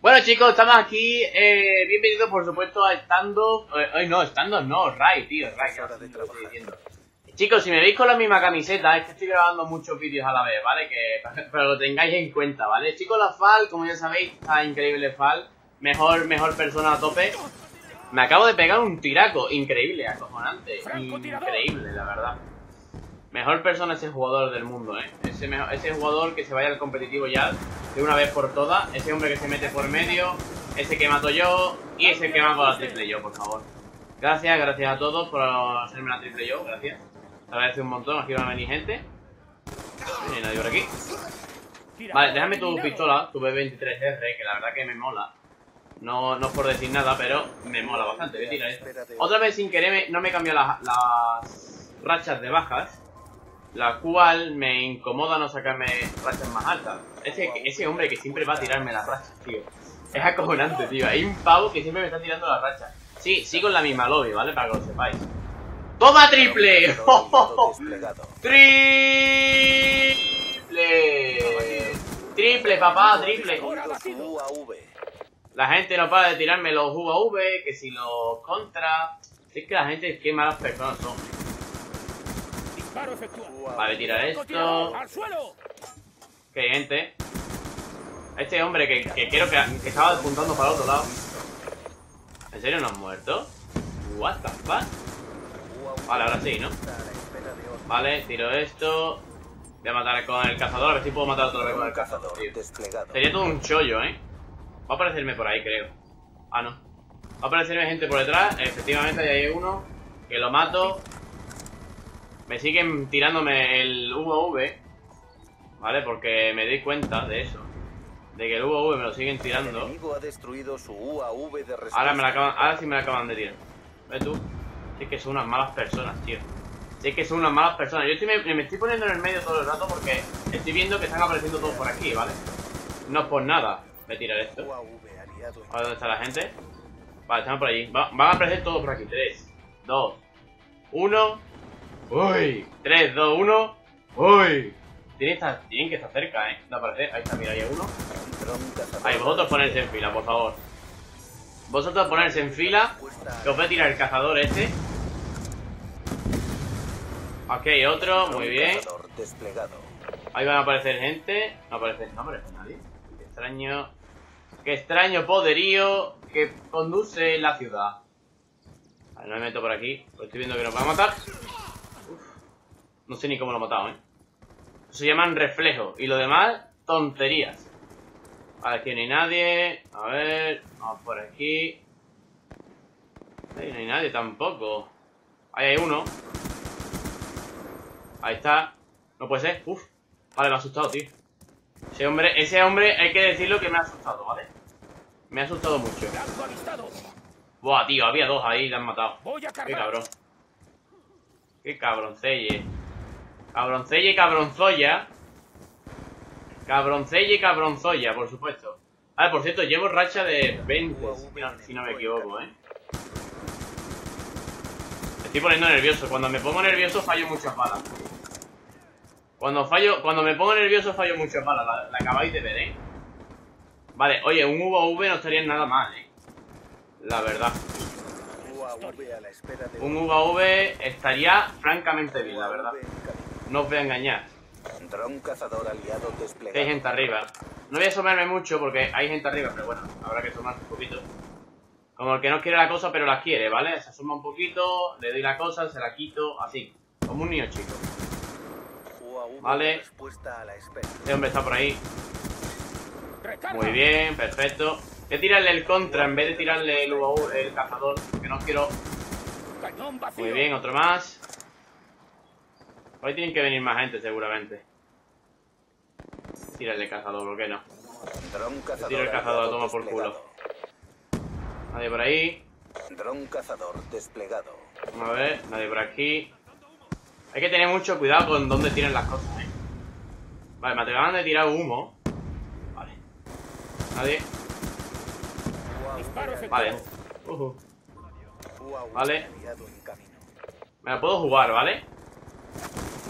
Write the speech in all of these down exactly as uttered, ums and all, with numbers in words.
Bueno chicos, estamos aquí, eh, bienvenidos por supuesto a Stand-Up. eh, Ay no, Stand-Up no, Rai, tío, Rai, ya lo estoy diciendo. Chicos, si me veis con la misma camiseta, es que estoy grabando muchos vídeos a la vez, ¿vale? Que pero lo tengáis en cuenta, ¿vale? Chicos, la Fal, como ya sabéis, está increíble Fal. Mejor, mejor persona a tope. Me acabo de pegar un tiraco, increíble, acojonante. Increíble, la verdad. Mejor persona ese jugador del mundo, ¿eh? Ese, mejor, ese jugador que se vaya al competitivo ya, de una vez por todas. Ese hombre que se mete por medio, ese que mato yo y ese que mato la triple yo, por favor. Gracias, gracias a todos por hacerme la triple yo, gracias. Te agradezco un montón, aquí van a venir gente. No hay nadie por aquí. Vale, déjame tu pistola, tu B veintitrés R, que la verdad que me mola. No, no es por decir nada, pero me mola bastante. Voy a tirar esto. Otra vez sin querer me, no me cambió las, las rachas de bajas, la cual me incomoda no sacarme rachas más altas. Ese, ese hombre que siempre va a tirarme las rachas, tío. Es acojonante, tío. Hay un pavo que siempre me está tirando las rachas. Sí, sigo en la misma lobby, ¿vale? Para que lo sepáis. ¡Toma triple! ¡Oh, oh, oh! ¡Triple! ¡Triple, papá! ¡Triple! La gente no para de tirarme los U A V, que si los contra... Es que la gente, qué malas personas son. Vale, tirar esto. Que hay gente. Este hombre que, que creo que, que estaba apuntando para el otro lado. ¿En serio no han muerto? What the fuck? Vale, ahora sí, ¿no? Vale, tiro esto. Voy a matar con el cazador, a ver si puedo matar otra vez con el cazador, tío. Sería todo un chollo, ¿eh? Va a aparecerme por ahí, creo. Ah, no. Va a aparecerme gente por detrás. Efectivamente, ahí hay uno. Que lo mato. Me siguen tirándome el U A V. ¿Vale? Porque me doy cuenta de eso. De que el U A V me lo siguen tirando. Ahora, me la acaban, ahora sí me la acaban de tirar. ¿Ves tú? Sí que son unas malas personas, tío. Sí que son unas malas personas. Yo estoy, me, me estoy poniendo en el medio todo el rato porque estoy viendo que están apareciendo todos por aquí, ¿vale? No es por nada. Voy a tirar esto. Ahora, ¿dónde está la gente? Vale, están por allí. Va, van a aparecer todos por aquí. tres, dos, uno. ¡Uy! tres, dos, uno. ¡Uy! Tienen, estar, tienen que estar cerca, ¿eh? De aparecer. Ahí está, mira, ahí hay uno. Ahí, vosotros ponerse en fila, por favor. Vosotros ponerse en fila. Que os voy a tirar el cazador este. Ok, otro, muy bien. Ahí van a aparecer gente. No aparece, no aparece nadie. Qué extraño. Qué extraño poderío que conduce la ciudad. Vale, no me meto por aquí. Pues estoy viendo que nos va a matar. Uf. No sé ni cómo lo he matado, ¿eh? Se llaman reflejos. Y lo demás, tonterías. Vale, aquí no hay nadie. A ver, vamos por aquí. Ahí no hay nadie tampoco. Ahí hay uno. Ahí está. No puede ser. Uf. Vale, me ha asustado, tío. Ese hombre, ese hombre hay que decirlo que me ha asustado, ¿vale? Me ha asustado mucho. Buah, tío, había dos ahí y le han matado. Qué cabrón. Qué cabroncelle. Cabroncelle y cabronzoya. Cabroncelle y cabronzoya, por supuesto. Vale, por cierto, llevo racha de veinte, si no, si no me equivoco, ¿eh? Me estoy poniendo nervioso. Cuando me pongo nervioso fallo muchas balas. Cuando fallo, cuando me pongo nervioso fallo muchas balas. La, la acabáis de ver, ¿eh? Vale, oye, un U A V no estaría nada mal, ¿eh? La verdad. Un U A V estaría francamente bien, la verdad. No os voy a engañar. Hay gente arriba. No voy a asomarme mucho porque hay gente arriba, pero bueno, habrá que asomarse un poquito. Como el que no quiere la cosa, pero la quiere, ¿vale? Se asoma un poquito, le doy la cosa, se la quito, así. Como un niño chico. Vale. Este hombre está por ahí. Muy bien, perfecto. Voy a tirarle el contra en vez de tirarle el, U A V, el cazador, que no quiero. Muy bien, otro más. Hoy tienen que venir más gente seguramente. Tírale el cazador, ¿por qué no? Tiro el cazador, lo toma por culo. Nadie por ahí. Vamos a ver, nadie por aquí. Hay que tener mucho cuidado con dónde tiran las cosas, ¿eh? Vale, me acaban de tirar humo. Vale. Nadie. Vale. Uh -huh. Vale. Me la puedo jugar, ¿vale?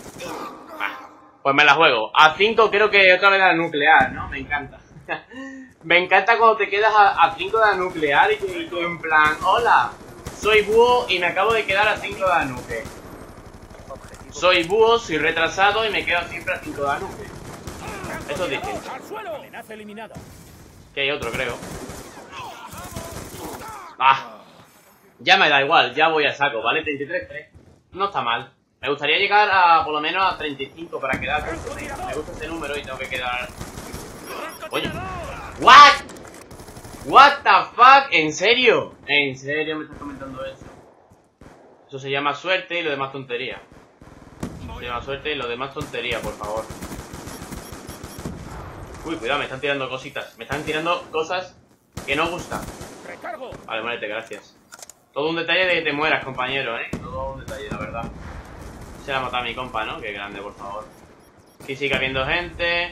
Ah, pues me la juego. A cinco creo que otra vez la nuclear, ¿no? Me encanta. Me encanta cuando te quedas a cinco de la nuclear y tú, y tú en plan, hola, soy búho y me acabo de quedar a cinco de la nuke. Soy búho, soy retrasado y me quedo siempre a cinco de la nuke. Eso es distinto. Que hay otro, creo. Ah, ya me da igual, ya voy a saco, ¿vale? treinta y tres tres. No está mal. Me gustaría llegar a por lo menos a treinta y cinco para quedar. Me gusta ese número y tengo que quedar. Oye, ¿what? ¿What the fuck? ¿En serio? ¿En serio me estás comentando eso? Eso se llama suerte y lo demás tontería. Se llama suerte y lo demás tontería, por favor. Uy, cuidado, me están tirando cositas. Me están tirando cosas que no gustan. Vale, muérete, gracias. Todo un detalle de que te mueras, compañero, ¿eh? Todo un detalle, la verdad. Se la ha matado a mi compa, ¿no? Qué grande, por favor. Aquí sigue habiendo gente.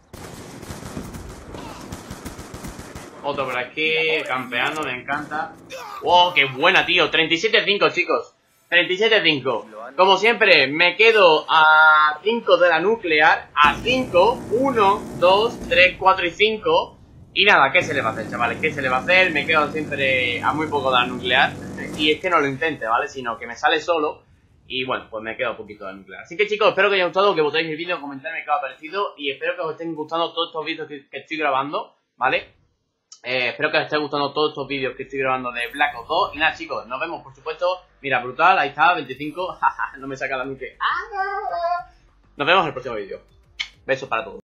Otro por aquí, campeando, me encanta. ¡Wow, qué buena, tío! treinta y siete cinco, chicos. treinta y siete cinco. Como siempre, me quedo a cinco de la nuclear. A cinco. uno, dos, tres, cuatro y cinco. Y nada, ¿qué se le va a hacer, chavales? ¿Qué se le va a hacer? Me quedo siempre a muy poco de la nuclear. Y es que no lo intente, ¿vale? Sino que me sale solo. Y bueno, pues me quedo un poquito de nuclear. Así que chicos, espero que os haya gustado, que votéis el vídeo, comentarme qué os ha parecido. Y espero que os estén gustando todos estos vídeos que, que estoy grabando, ¿vale? Eh, espero que os estén gustando todos estos vídeos que estoy grabando de Black Ops dos. Y nada, chicos, nos vemos, por supuesto. Mira, brutal, ahí está, veinticinco. No me saca la nuke. Nos vemos en el próximo vídeo. Besos para todos.